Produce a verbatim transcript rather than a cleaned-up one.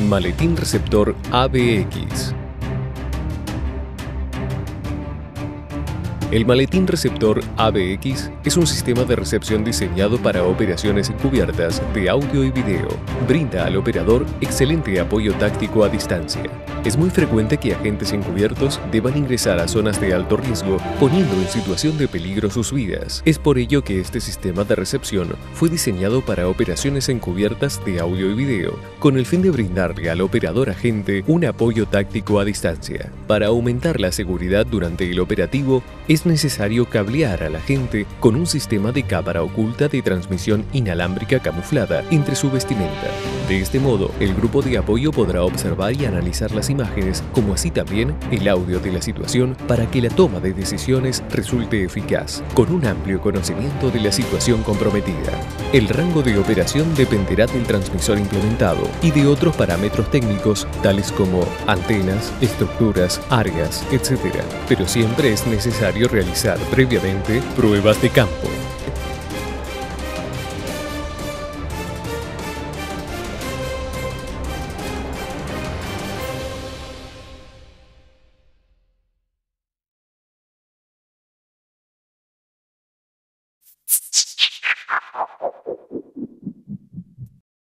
Maletín receptor A B X. El maletín receptor A B X es un sistema de recepción diseñado para operaciones encubiertas de audio y video. Brinda al operador excelente apoyo táctico a distancia. Es muy frecuente que agentes encubiertos deban ingresar a zonas de alto riesgo, poniendo en situación de peligro sus vidas. Es por ello que este sistema de recepción fue diseñado para operaciones encubiertas de audio y video, con el fin de brindarle al operador agente un apoyo táctico a distancia. Para aumentar la seguridad durante el operativo, es necesario cablear al agente con un sistema de cámara oculta de transmisión inalámbrica camuflada entre su vestimenta. De este modo, el grupo de apoyo podrá observar y analizar las imágenes, como así también el audio de la situación, para que la toma de decisiones resulte eficaz, con un amplio conocimiento de la situación comprometida. El rango de operación dependerá del transmisor implementado y de otros parámetros técnicos, tales como antenas, estructuras, áreas, etcétera. Pero siempre es necesario realizar previamente pruebas de campo.